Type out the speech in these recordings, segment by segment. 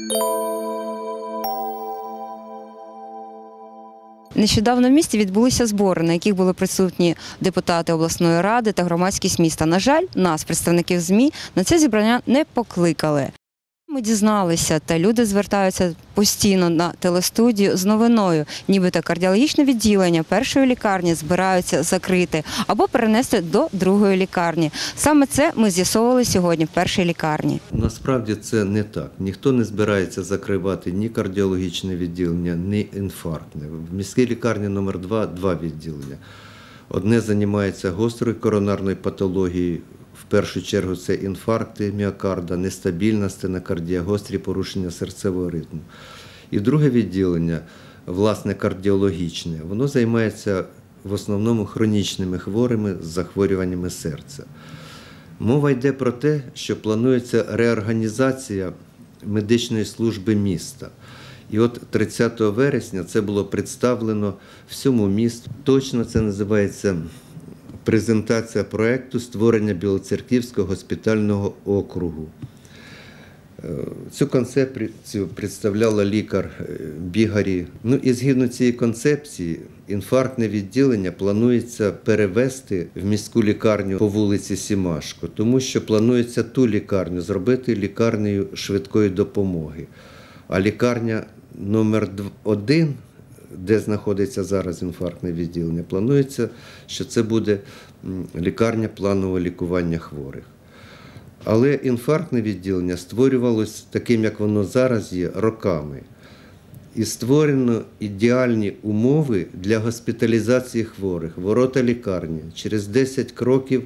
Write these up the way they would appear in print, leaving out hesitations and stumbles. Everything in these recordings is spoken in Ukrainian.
Нещодавно в місті відбулися збори, на яких були присутні депутати обласної ради та громадськість міста. На жаль, нас, представників ЗМІ, на це зібрання не покликали. Ми дізналися, та люди звертаються постійно на телестудію з новиною, нібито кардіологічне відділення першої лікарні збираються закрити або перенести до другої лікарні. Саме це ми з'ясовували сьогодні в першій лікарні. Насправді це не так. Ніхто не збирається закривати ні кардіологічне відділення, ні інфарктне. В міській лікарні номер 2 – 2 відділення. Одне займається гострою коронарною патологією. В першу чергу це інфаркти міокарда, нестабільна стенокардія, гострі порушення серцевого ритму. І друге відділення, власне, кардіологічне, воно займається в основному хронічними хворими з захворюваннями серця. Мова йде про те, що планується реорганізація медичної служби міста. І от 30 вересня це було представлено всьому місту. Точно це називається презентація проєкту створення Білоцерківського госпітального округу. Цю концепцію представляла лікар Бігарі. І згідно цієї концепції, інфарктне відділення планується перевести в міську лікарню по вулиці Сімашко, тому що планується ту лікарню зробити лікарнею швидкої допомоги. А лікарня номер 1, де знаходиться зараз інфарктне відділення, планується, що це буде лікарня планового лікування хворих. Але інфарктне відділення створювалося таким, як воно зараз є, роками. І створено ідеальні умови для госпіталізації хворих. Ворота лікарні, через 10 кроків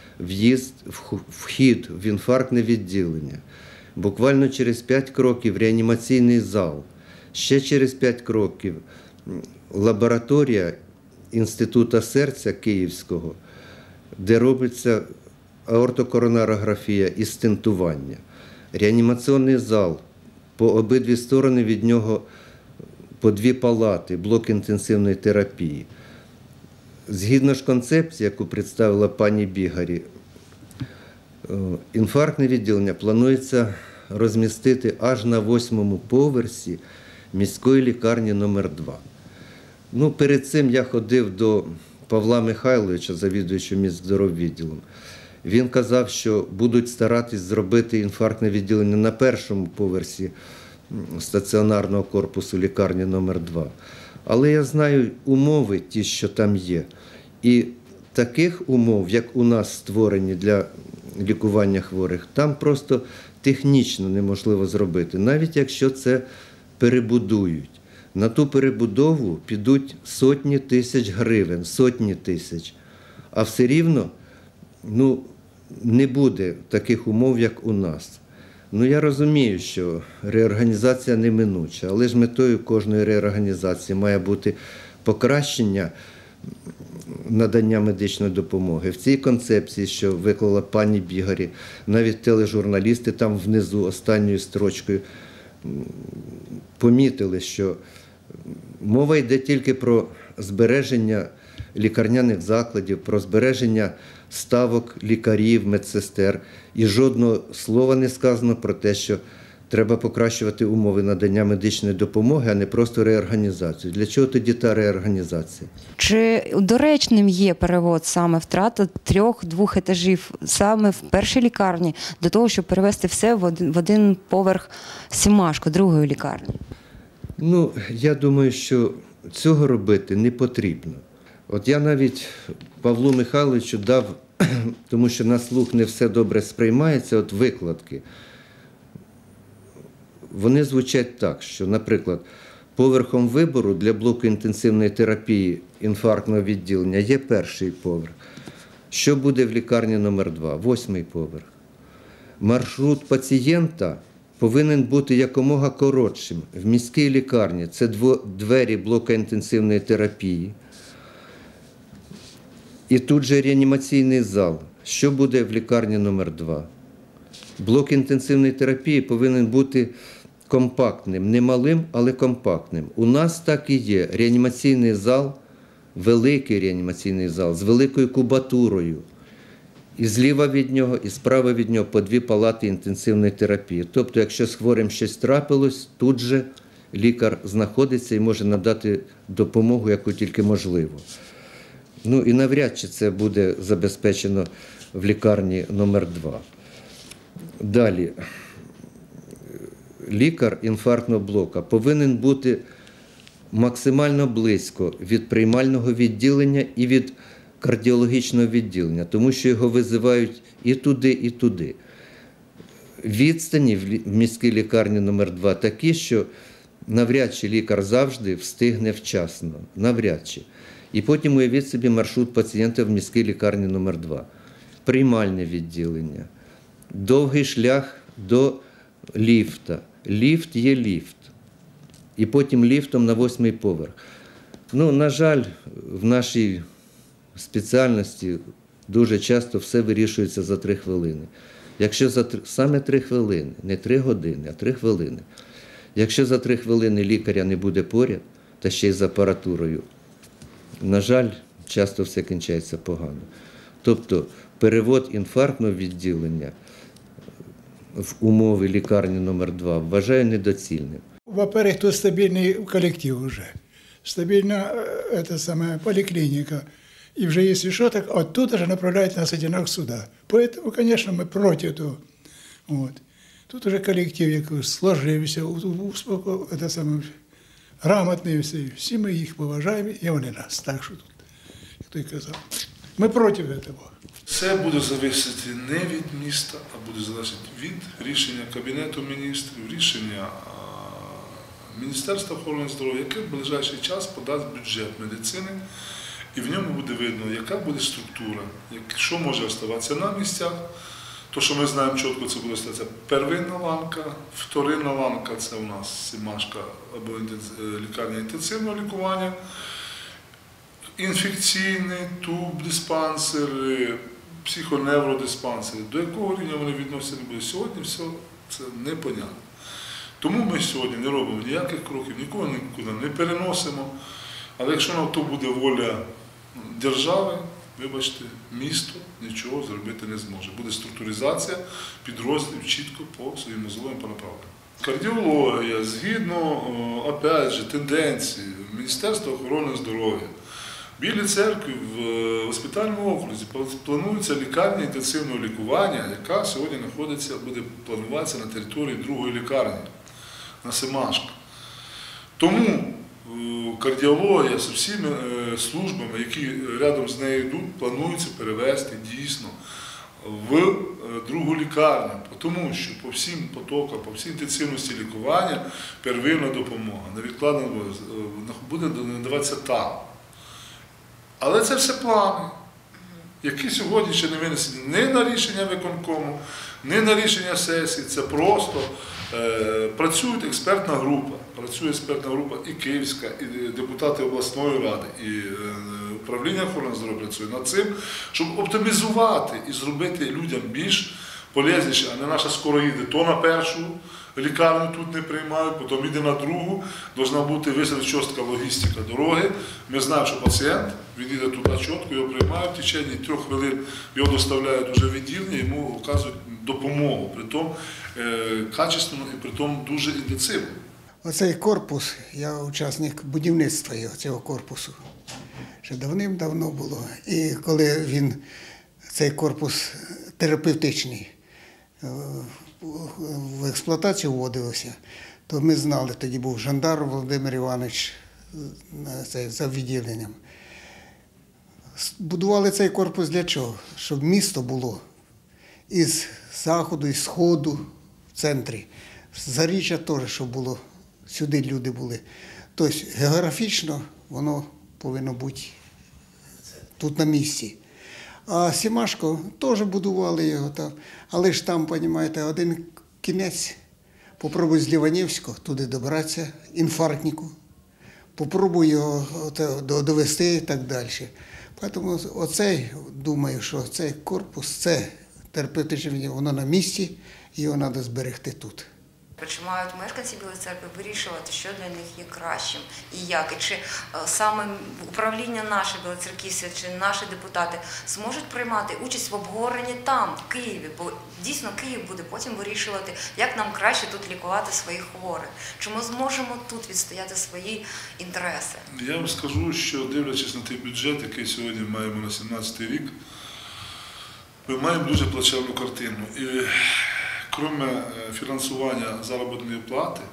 вхід в інфарктне відділення. Буквально через 5 кроків реанімаційний зал. Ще через 5 кроків лабораторія Інституту серця Київського, де робиться аортокоронарографія і стентування. Реанімаційний зал, по обидві сторони від нього по 2 палати, блок інтенсивної терапії. Згідно ж концепції, яку представила пані Бігарі, інфарктне відділення планується розмістити аж на 8-му поверсі міської лікарні номер 2. Перед цим я ходив до Павла Михайловича, завідуючого міськздороввідділом. Він казав, що будуть старатись зробити інфарктне відділення на 1-му поверсі стаціонарного корпусу лікарні номер 2. Але я знаю умови ті, що там є. І таких умов, як у нас створені для лікування хворих, там просто технічно неможливо зробити, навіть якщо це перебудують. На ту перебудову підуть сотні тисяч гривень, сотні тисяч. А все рівно не буде таких умов, як у нас. Я розумію, що реорганізація неминуча, але ж метою кожної реорганізації має бути покращення надання медичної допомоги. В цій концепції, що виклала пані Бігарі, навіть тележурналісти там внизу останньою строчкою помітили, що мова йде тільки про збереження лікарняних закладів, про збереження ставок лікарів, медсестер. І жодного слова не сказано про те, що треба покращувати умови надання медичної допомоги, а не просто реорганізацію. Для чого тоді та реорганізація? Чи доречним є перевод саме втрата 3-2 етажів саме в першій лікарні для того, щоб перевести все в один поверх Сімашко, другої лікарні? Я думаю, що цього робити не потрібно. От я навіть Павлу Михайловичу дав, тому що на слух не все добре сприймається, викладки. Вони звучать так, що, наприклад, поверхом вибору для блоку інтенсивної терапії інфарктного відділення є 1-й поверх. Що буде в лікарні номер 2? 8-й поверх. Маршрут пацієнта повинен бути якомога коротшим. В міській лікарні це двері блоку інтенсивної терапії. І тут же реанімаційний зал. Що буде в лікарні номер 2? Блок інтенсивної терапії повинен бути компактним, не малим, але компактним. У нас так і є. Реанімаційний зал, великий реанімаційний зал з великою кубатурою. І зліва від нього, і справа від нього по 2 палати інтенсивної терапії. Тобто, якщо з хворим щось трапилось, тут же лікар знаходиться і може надати допомогу, яку тільки можливо. Ну і навряд чи це буде забезпечено в лікарні номер 2. Далі. Лікар інфарктного блоку повинен бути максимально близько від приймального відділення і від кардіологічного відділення, тому що його визивають і туди, і туди. Відстані в міській лікарні номер 2 такі, що навряд чи лікар завжди встигне вчасно. Навряд чи. І потім уявіть собі маршрут пацієнта в міській лікарні номер 2. Приймальне відділення. Довгий шлях до ліфта. Ліфт є ліфт. І потім ліфтом на 8-й поверх. Ну, на жаль, в нашій спеціальності дуже часто все вирішується за 3 хвилини. Якщо саме 3 хвилини, не 3 години, а 3 хвилини. Якщо за 3 хвилини лікаря не буде поряд, та ще й з апаратурою, на жаль, часто все кінчається погано. Тобто перевод інфарктного відділення в умови лікарні номер 2 вважаю недоцільним. Во-первых, тут стабильный коллектив уже, стабильная поликлиника. И уже если что, так оттуда же направляют нас одинаково сюда. Поэтому, конечно, мы против этого. Вот. Тут уже коллектив якийсь сложився, грамотний всі. Всі ми їх поважаємо, і вони нас. Так що тут, як той казав. Ми проти цього. Це буде залежати не від міста, а буде залежати від рішення Кабінету міністрів, рішення Міністерства охорони здоров'я, яке в ближайший час подасть бюджет медицини, і в ньому буде видно, яка буде структура, що може оставатися на місцях. То, що ми знаємо чітко, це буде статися первинна ланка, вторинна ланка – це у нас Семашка або лікарня інтенсивного лікування, інфекційний туб, диспансери, психоневродиспансери. До якого рівня вони відносяться не будуть сьогодні, все це непонятно. Тому ми сьогодні не робимо ніяких кроків, нікого нікуди не переносимо. Але якщо на то буде воля держави, вибачте, місто нічого зробити не зможе. Буде структуризація підрозділів чітко по своїм узловим направленням. Кардіологія, згідно, опять же, тенденції Міністерства охорони здоров'я, в Білій церкві в госпітальному окрузі планується лікарня інтенсивного лікування, яка сьогодні знаходиться, буде плануватися на території другої лікарні, на Семашка. Тому кардіологія з всіма службами, які рядом з нею йдуть, планується перевести дійсно в другу лікарню, тому що по всім потокам, по всій інтенсивності лікування первинна допомога невідкладно буде надаватися там. Але це все плани, які сьогодні ще не винесені ні на рішення виконкому, ні на рішення сесії. Це просто працює експертна група і Київська, і депутати обласної ради, і управління охорони здоров'я працює над цим, щоб оптимізувати і зробити людям більш полезніше, а не наша скоро їде то на першу лікарню тут не приймають, потім йде на другу, повинна бути висадка чітка логістика дороги. Ми знаємо, що пацієнт, він йде туди чітко, його приймають, в течение 3 хвилин його доставляють уже в відділення, йому оказують допомогу, притом качественно і притом дуже інтенсивно. Оцей корпус, я учасник будівництва цього корпусу, ще давним-давно було. І коли цей корпус терапевтичний, в експлуатацію вводився, то ми знали, тоді був жандарм Володимир Іванович за відділенням. Будували цей корпус для чого? Щоб місто було із заходу, із сходу, в центрі. Заріччя теж, щоб було, сюди люди були. Тобто географічно воно повинно бути тут на місці. А Семашко теж будували його там. Але ж там, розумієте, один кінець. Попробуй з Ліванівського туди добратися, інфарктнику. Попробуй його довести і так далі. Тому оцей, думаю, що цей корпус, це терапевтичне, воно на місці, і його треба зберегти тут. Чи мають мешканці Білої Церкви вирішувати, що для них є кращим і як? І чи саме управління наше білоцерківське, чи наші депутати зможуть приймати участь в обговоренні там, в Києві? Бо дійсно Київ буде потім вирішувати, як нам краще тут лікувати своїх хворих. Чи ми зможемо тут відстояти свої інтереси? Я вам скажу, що дивлячись на той бюджет, який сьогодні маємо на 2017 рік, ми маємо дуже плачевну картину. І крім фінансування заробітної плати,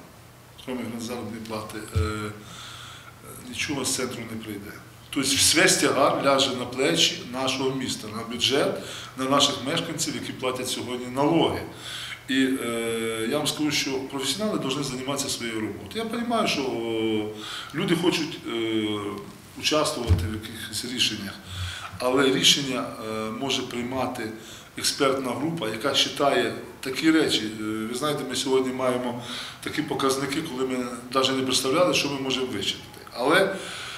нічого з центру не прийде. Тобто весь тягар ляже на плечі нашого міста, на бюджет, на наших мешканців, які платять сьогодні налоги. І я вам скажу, що професіонали повинні займатися своєю роботою. Я розумію, що люди хочуть участвувати в якихось рішеннях, але рішення може приймати експертна група, яка вважає такі речі. Ви знаєте, ми сьогодні маємо такі показники, коли ми навіть не представляли, що ми можемо вичитати. Але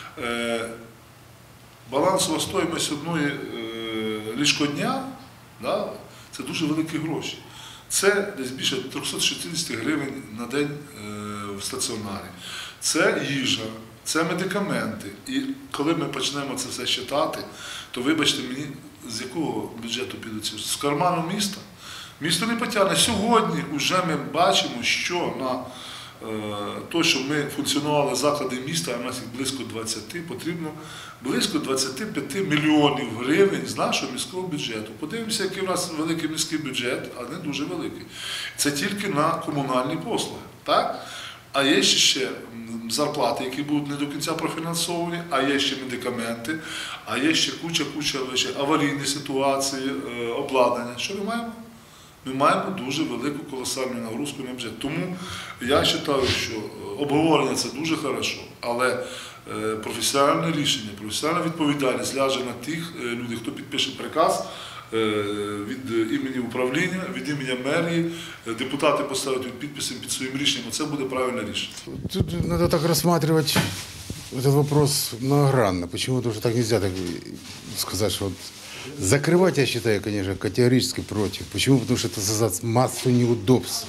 балансова стоїмость одної ліжкодня, да, це дуже великі гроші. Це десь більше 360 гривень на день в стаціонарі. Це їжа, це медикаменти. І коли ми почнемо це все считати, то вибачте мені, з якого бюджету підуть ці? З карману міста? Місто не потягне. Сьогодні вже ми бачимо, що на те, щоб ми функціонували заклади міста, а у нас їх близько 20, потрібно близько 25 мільйонів гривень з нашого міського бюджету. Подивимося, який у нас великий міський бюджет, а не дуже великий. Це тільки на комунальні послуги. Так? А є ще зарплати, які будуть не до кінця профінансовані, а є ще медикаменти, а є ще куча аварійні ситуації, обладнання. Що ми маємо? Ми маємо дуже велику колосальну нагрузку на бюджет. Тому я вважаю, що обговорення – це дуже добре, але професіональне рішення, професіональна відповідальність ляже на тих людей, хто підпише приказ від імені управління, від імені мерії, депутати поставлять підписи під своїм рішенням, це буде правильне рішення. Тут надо так рассматривать этот вопрос многогранно. Почему? Потому что так нельзя так сказать, что вот закрывать, я считаю, конечно, категорически против. Почему? Потому что это создаст массу неудобств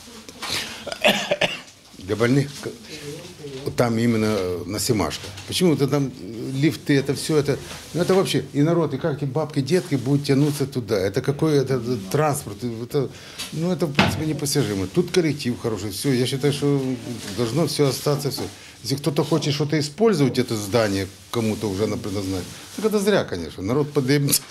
для больных, там именно на Семашко. Почему? Это там лифты, это все, это, ну это вообще, и народ, и как эти бабки, детки будут тянуться туда. Это какой это транспорт, это, ну это в принципе непостижимо. Тут коллектив хороший, все, я считаю, что должно все остаться, все. Если кто-то хочет что-то использовать, это здание кому-то уже предназначено, так это зря, конечно, народ поднимется.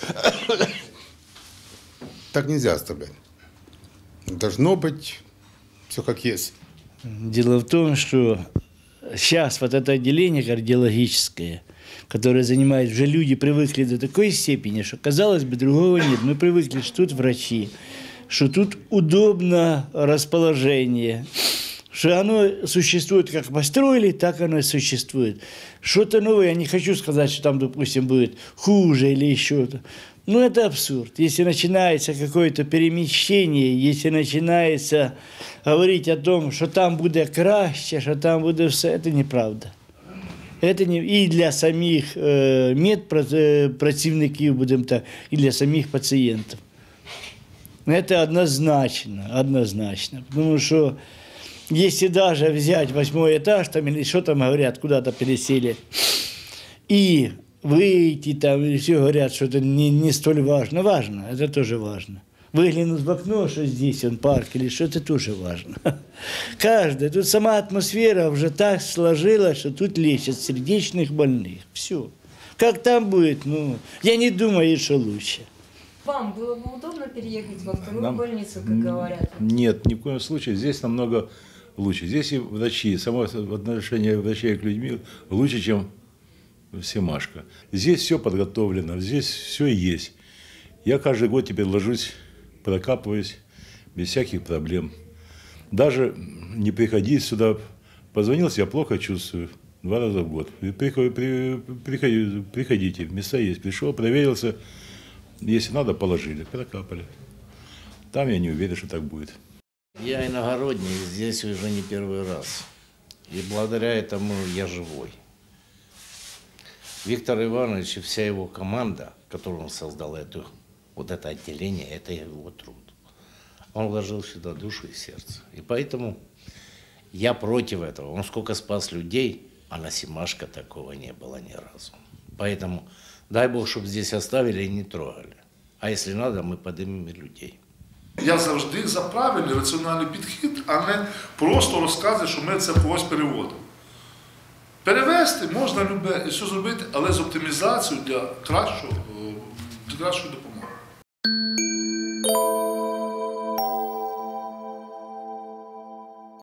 Так нельзя оставлять. Должно быть все как есть. Дело в том, что сейчас вот это отделение кардиологическое, которое занимает, уже люди привыкли до такой степени, что, казалось бы, другого нет. Мы привыкли, что тут врачи, что тут удобно расположение, что оно существует, как построили, так оно и существует. Что-то новое, я не хочу сказать, что там, допустим, будет хуже или еще-то. Но это абсурд. Если начинается какое-то перемещение, если начинается говорить о том, что там будет краще, что там будет все, это неправда. Это не и для самих медпрацівників, будем так, и для самих пациентов. Это однозначно. Потому что если даже взять 8-й этаж, там, или что там говорят, куда-то пересели, и выйти там, и все говорят, что это не столь важно. Важно, это тоже важно. Выглянуть в окно, что здесь он парк, или что, это тоже важно. Каждый, тут сама атмосфера уже так сложилась, что тут лечат сердечных больных. Все. Как там будет, ну, я не думаю, что лучше. Вам было бы удобно переехать во вторую больницу, как говорят? Нет, ни в коем случае. Здесь намного лучше. Здесь и врачи, само отношение врачей к людям лучше, чем в Семашко. Здесь все подготовлено, здесь все есть. Я каждый год теперь ложусь, прокапываюсь без всяких проблем. Даже не приходить сюда, позвонил, себя плохо чувствую 2 раза в год. Приходите, места есть. Пришел, проверился, если надо, положили, прокапали. Там я не уверен, что так будет. Я иногородний, здесь уже не первый раз. И благодаря этому я живой. Виктор Иванович и вся его команда, которую он создал, вот это отделение, это его труд. Он вложил сюда душу и сердце. И поэтому я против этого. Он сколько спас людей, а на Семашко такого не было ни разу. Поэтому дай Бог, чтобы здесь оставили и не трогали. А если надо, мы поднимем и людей. Я завжди за правильний раціональний підхід, а не просто розкази, що ми це когось переводимо. Перевести можна любе і все зробити, але з оптимізацією для кращої допомоги.